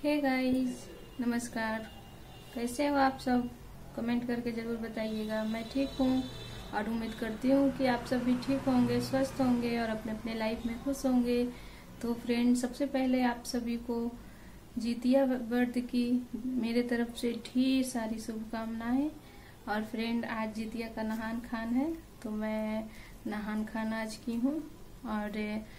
Hey guys, नमस्कार। कैसे हो आप सब? कमेंट करके ज़रूर बताइएगा। मैं ठीक हूँ और उम्मीद करती हूँ कि आप सब भी ठीक होंगे, स्वस्थ होंगे और अपने अपने लाइफ में खुश होंगे। तो फ्रेंड, सबसे पहले आप सभी को जितिया व्रत की मेरे तरफ से ढेर सारी शुभकामनाएं। और फ्रेंड, आज जितिया का नहान खान है, तो मैं नहान खान आज की हूँ। और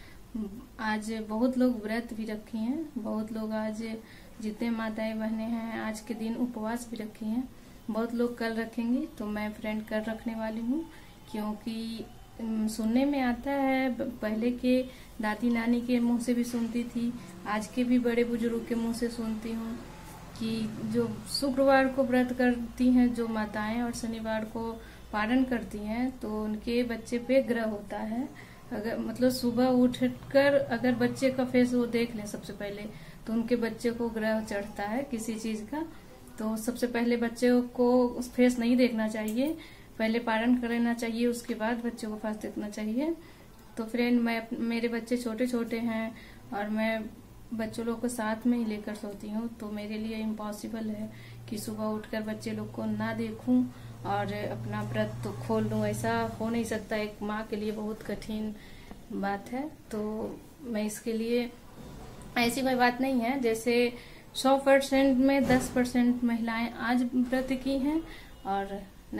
आज बहुत लोग व्रत भी रखी हैं, बहुत लोग आज जितने माताएं बहनें हैं आज के दिन उपवास भी रखी हैं, बहुत लोग कल रखेंगे। तो मैं फ्रेंड कल रखने वाली हूँ, क्योंकि सुनने में आता है, पहले के दादी नानी के मुंह से भी सुनती थी, आज के भी बड़े बुजुर्ग के मुंह से सुनती हूँ कि जो शुक्रवार को व्रत करती हैं जो माताएं और शनिवार को पारण करती हैं, तो उनके बच्चे पे ग्रह होता है। अगर मतलब सुबह उठकर अगर बच्चे का फेस वो देख लें सबसे पहले, तो उनके बच्चे को ग्रह चढ़ता है किसी चीज का। तो सबसे पहले बच्चे को उस फेस नहीं देखना चाहिए, पहले पारण कर लेना चाहिए, उसके बाद बच्चे को फेस देखना चाहिए। तो फ्रेंड, मेरे बच्चे छोटे छोटे हैं और मैं बच्चों लोग को साथ में ही लेकर सोती हूँ, तो मेरे लिए इम्पॉसिबल है कि सुबह उठकर बच्चे लोग को ना देखूं और अपना व्रत तो खोल लूं। ऐसा हो नहीं सकता, एक माँ के लिए बहुत कठिन बात है। तो मैं इसके लिए, ऐसी कोई बात नहीं है, जैसे 100% में 10% महिलाएं आज व्रत की हैं और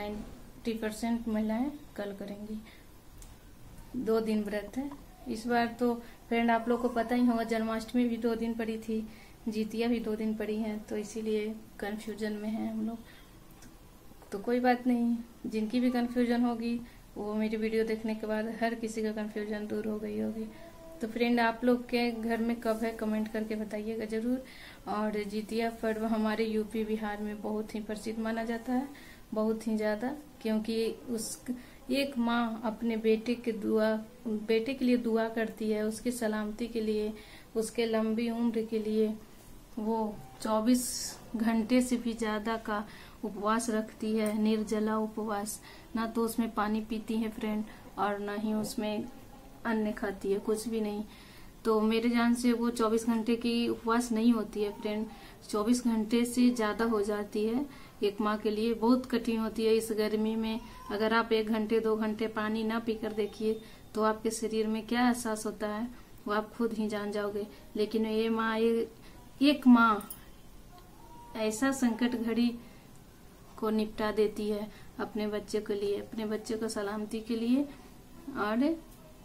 90% महिलाएं कल करेंगी। 2 दिन व्रत है इस बार। तो फ्रेंड, आप लोग को पता ही होगा, जन्माष्टमी भी 2 दिन पड़ी थी, जितिया भी 2 दिन पड़ी है, तो इसीलिए कंफ्यूजन में है हम लोग। तो कोई बात नहीं, जिनकी भी कंफ्यूजन होगी वो मेरी वीडियो देखने के बाद हर किसी का कंफ्यूजन दूर हो गई होगी। तो फ्रेंड, आप लोग के घर में कब है कमेंट करके बताइएगा जरूर। और जितिया पर्व हमारे यूपी बिहार में बहुत ही प्रसिद्ध माना जाता है, बहुत ही ज्यादा, क्योंकि उस एक माँ अपने बेटे के लिए दुआ करती है, उसकी सलामती के लिए, उसके लंबी उम्र के लिए वो 24 घंटे से भी ज्यादा का उपवास रखती है, निर्जला उपवास। ना तो उसमें पानी पीती है फ्रेंड, और ना ही उसमें अन्न खाती है, कुछ भी नहीं। तो मेरे जान से वो 24 घंटे की उपवास नहीं होती है फ्रेंड, 24 घंटे से ज्यादा हो जाती है। एक माँ के लिए बहुत कठिन होती है इस गर्मी में। अगर आप 1 घंटे 2 घंटे पानी ना पीकर देखिए तो आपके शरीर में क्या एहसास होता है वो आप खुद ही जान जाओगे। लेकिन ये माँ, एक माँ ऐसा संकट घड़ी को निपटा देती है अपने बच्चे के लिए, अपने बच्चे को सलामती के लिए और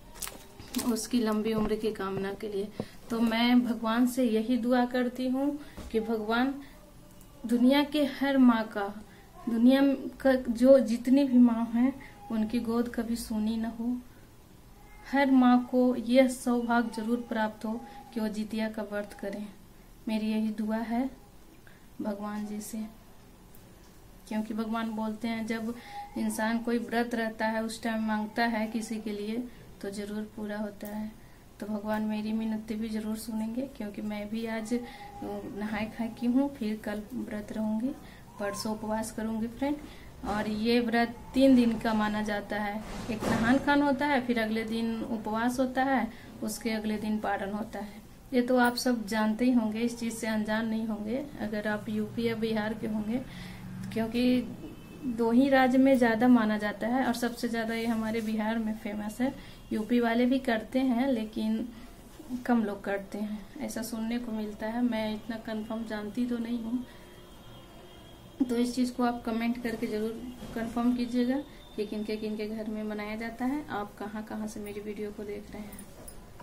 उसकी लंबी उम्र की कामना के लिए। तो मैं भगवान से यही दुआ करती हूँ कि भगवान दुनिया के हर माँ का, दुनिया का जो जितनी भी माँ हैं उनकी गोद कभी सूनी न हो। हर माँ को यह सौभाग्य जरूर प्राप्त हो कि वो जितिया का व्रत करें। मेरी यही दुआ है भगवान जी से, क्योंकि भगवान बोलते हैं जब इंसान कोई व्रत रहता है उस टाइम मांगता है किसी के लिए तो जरूर पूरा होता है। तो भगवान मेरी मिन्नतें भी जरूर सुनेंगे, क्योंकि मैं भी आज नहाए खाए की हूँ, फिर कल व्रत रहूंगी, परसों उपवास करूंगी फ्रेंड। और ये व्रत 3 दिन का माना जाता है। एक नहान खान होता है, फिर अगले दिन उपवास होता है, उसके अगले दिन पारण होता है। ये तो आप सब जानते ही होंगे, इस चीज से अनजान नहीं होंगे अगर आप यूपी या बिहार के होंगे, क्योंकि 2 ही राज्य में ज्यादा माना जाता है और सबसे ज्यादा ये हमारे बिहार में फेमस है। यूपी वाले भी करते हैं लेकिन कम लोग करते हैं, ऐसा सुनने को मिलता है। मैं इतना कंफर्म जानती तो नहीं हूँ, तो इस चीज को आप कमेंट करके जरूर कंफर्म कीजिएगा कि किनके घर में मनाया जाता है। आप कहाँ से मेरी वीडियो को देख रहे हैं।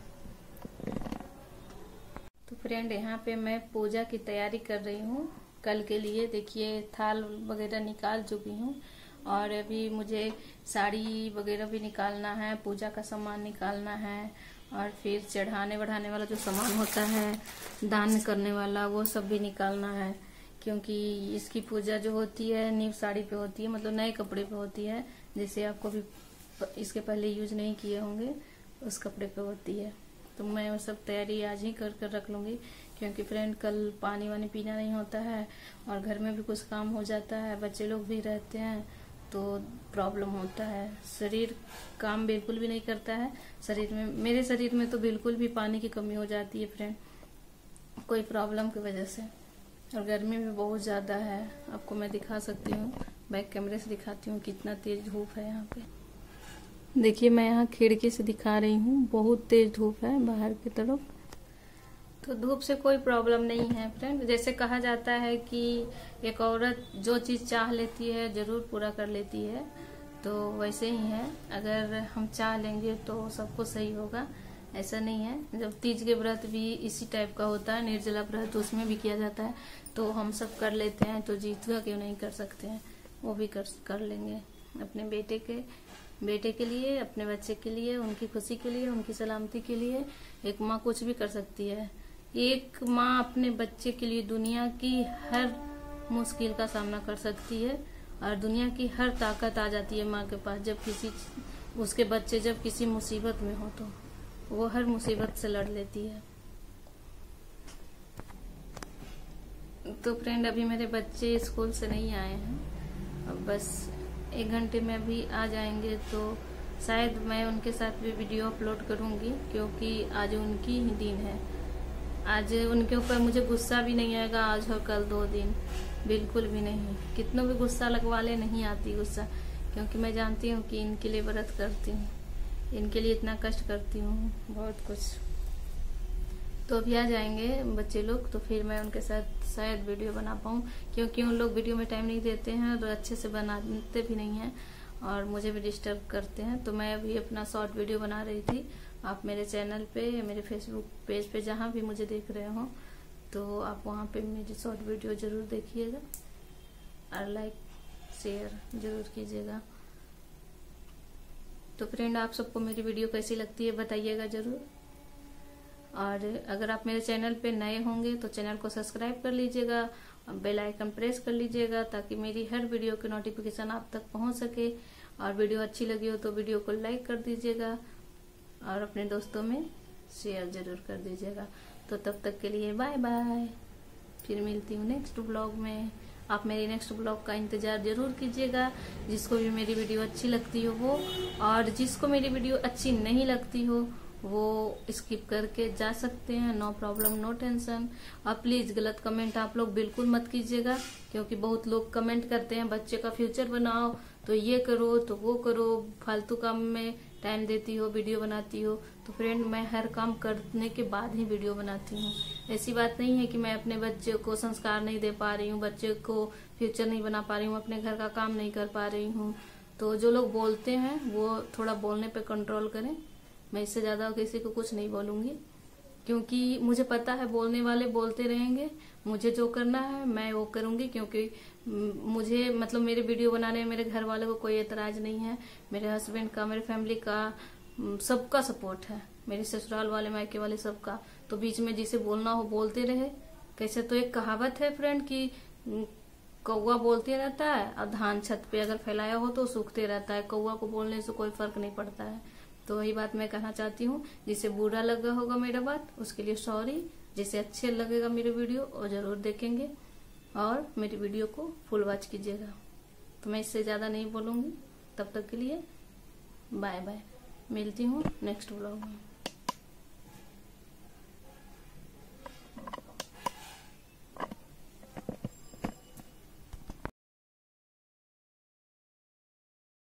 तो फ्रेंड, यहाँ पे मैं पूजा की तैयारी कर रही हूँ कल के लिए। देखिए, थाल वगैरह निकाल चुकी हूँ और अभी मुझे साड़ी वगैरह भी निकालना है, पूजा का सामान निकालना है, और फिर चढ़ाने बढ़ाने वाला जो सामान होता है, दान करने वाला, वो सब भी निकालना है। क्योंकि इसकी पूजा जो होती है न्यू साड़ी पे होती है, मतलब नए कपड़े पे होती है, जैसे आपको भी इसके पहले यूज नहीं किए होंगे उस कपड़े पे होती है। तो मैं वो सब तैयारी आज ही कर रख लूंगी, क्योंकि फ्रेंड कल पानी वानी पीना नहीं होता है और घर में भी कुछ काम हो जाता है, बच्चे लोग भी रहते हैं, तो प्रॉब्लम होता है। शरीर काम बिल्कुल भी नहीं करता है शरीर में, मेरे शरीर में तो बिल्कुल भी पानी की कमी हो जाती है फ्रेंड। कोई प्रॉब्लम की वजह से। और गर्मी भी बहुत ज़्यादा है, आपको मैं दिखा सकती हूँ, बैक कैमरे से दिखाती हूँ कितना तेज धूप है यहाँ पे। देखिए मैं यहाँ खिड़की से दिखा रही हूँ, बहुत तेज धूप है बाहर की तरफ। तो धूप से कोई प्रॉब्लम नहीं है फ्रेंड। जैसे कहा जाता है कि एक औरत जो चीज़ चाह लेती है जरूर पूरा कर लेती है, तो वैसे ही है, अगर हम चाह लेंगे तो सब कुछ सही होगा। ऐसा नहीं है, जब तीज के व्रत भी इसी टाइप का होता है, निर्जला व्रत उसमें भी किया जाता है, तो हम सब कर लेते हैं, तो जीतगा क्यों नहीं कर सकते हैं, वो भी कर लेंगे अपने बेटे के लिए, अपने बच्चे के लिए, उनकी खुशी के लिए, उनकी सलामती के लिए। एक माँ कुछ भी कर सकती है। एक माँ अपने बच्चे के लिए दुनिया की हर मुश्किल का सामना कर सकती है, और दुनिया की हर ताकत आ जाती है माँ के पास। जब उसके बच्चे जब किसी मुसीबत में हो तो वो हर मुसीबत से लड़ लेती है। तो फ्रेंड अभी मेरे बच्चे स्कूल से नहीं आए हैं, अब बस 1 घंटे में अभी आ जाएंगे, तो शायद मैं उनके साथ भी वीडियो अपलोड करूंगी, क्योंकि आज उनकी ही दिन है। आज उनके ऊपर मुझे गुस्सा भी नहीं आएगा, आज और कल 2 दिन बिल्कुल भी नहीं। कितना भी गुस्सा लगवा ले, नहीं आती गुस्सा, क्योंकि मैं जानती हूँ कि इनके लिए व्रत करती हूँ, इनके लिए इतना कष्ट करती हूँ, बहुत कुछ। तो अभी आ जाएंगे बच्चे लोग, तो फिर मैं उनके साथ शायद वीडियो बना पाऊँ, क्योंकि उन लोग वीडियो में टाइम नहीं देते हैं और अच्छे से बनाते भी नहीं हैं, और मुझे भी डिस्टर्ब करते हैं। तो मैं अभी अपना शॉर्ट वीडियो बना रही थी। आप मेरे चैनल पे या मेरे फेसबुक पेज पे जहाँ भी मुझे देख रहे हो, तो आप वहाँ पे मेरी शॉर्ट वीडियो जरूर देखिएगा और लाइक शेयर जरूर कीजिएगा। तो फ्रेंड आप सबको मेरी वीडियो कैसी लगती है बताइएगा जरूर। और अगर आप मेरे चैनल पे नए होंगे तो चैनल को सब्सक्राइब कर लीजिएगा, बेल आइकन प्रेस कर लीजिएगा, ताकि मेरी हर वीडियो की नोटिफिकेशन आप तक पहुंच सके। और वीडियो अच्छी लगी हो तो वीडियो को लाइक कर दीजिएगा और अपने दोस्तों में शेयर जरूर कर दीजिएगा। तो तब तक के लिए बाय बाय, फिर मिलती हूँ नेक्स्ट ब्लॉग में। आप मेरे नेक्स्ट ब्लॉग का इंतजार जरूर कीजिएगा। जिसको भी मेरी वीडियो अच्छी लगती हो वो, और जिसको मेरी वीडियो अच्छी नहीं लगती हो वो स्किप करके जा सकते हैं, नो प्रॉब्लम नो टेंशन। और प्लीज गलत कमेंट आप लोग बिल्कुल मत कीजिएगा, क्योंकि बहुत लोग कमेंट करते हैं बच्चे का फ्यूचर बनाओ, तो ये करो तो वो करो, फालतू काम में टाइम देती हो, वीडियो बनाती हो। तो फ्रेंड मैं हर काम करने के बाद ही वीडियो बनाती हूँ। ऐसी बात नहीं है कि मैं अपने बच्चे को संस्कार नहीं दे पा रही हूँ, बच्चे को फ्यूचर नहीं बना पा रही हूँ, अपने घर का काम नहीं कर पा रही हूँ। तो जो लोग बोलते हैं वो थोड़ा बोलने पे कंट्रोल करें। मैं इससे ज्यादा किसी को कुछ नहीं बोलूंगी, क्योंकि मुझे पता है बोलने वाले बोलते रहेंगे। मुझे जो करना है मैं वो करूंगी, क्योंकि मुझे मतलब मेरे वीडियो बनाने में मेरे घर वालों को कोई एतराज नहीं है। मेरे हस्बैंड का, मेरे फैमिली का, सबका सपोर्ट है, मेरे ससुराल वाले, मायके वाले, सबका। तो बीच में जिसे बोलना हो बोलते रहे। कैसे तो एक कहावत है फ्रेंड कि कौवा बोलते रहता है और धान छत पे अगर फैलाया हो तो सूखते रहता है। कौवा को बोलने से कोई फर्क नहीं पड़ता है। तो वही बात मैं कहना चाहती हूँ। जिसे बुरा लगा होगा मेरा बात उसके लिए सॉरी, जिसे अच्छे लगेगा मेरी वीडियो वो जरूर देखेंगे और मेरी वीडियो को फुल वॉच कीजिएगा। तो मैं इससे ज्यादा नहीं बोलूंगी। तब तक के लिए बाय बाय, मिलती हूँ नेक्स्ट व्लॉग में।